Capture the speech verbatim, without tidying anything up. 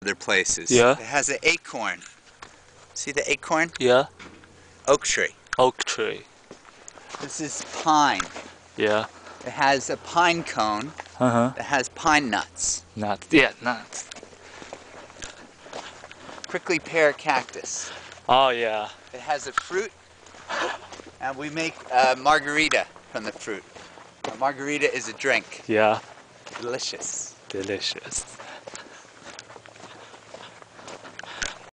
other places. Yeah. It has an acorn. See the acorn? Yeah. Oak tree. Oak tree. This is pine. Yeah. It has a pine cone Uh-huh. that has pine nuts. Nuts. Yeah, nuts. Prickly pear cactus. Oh, yeah. It has a fruit, and we make a margarita from the fruit. A margarita is a drink. Yeah. Delicious. Delicious.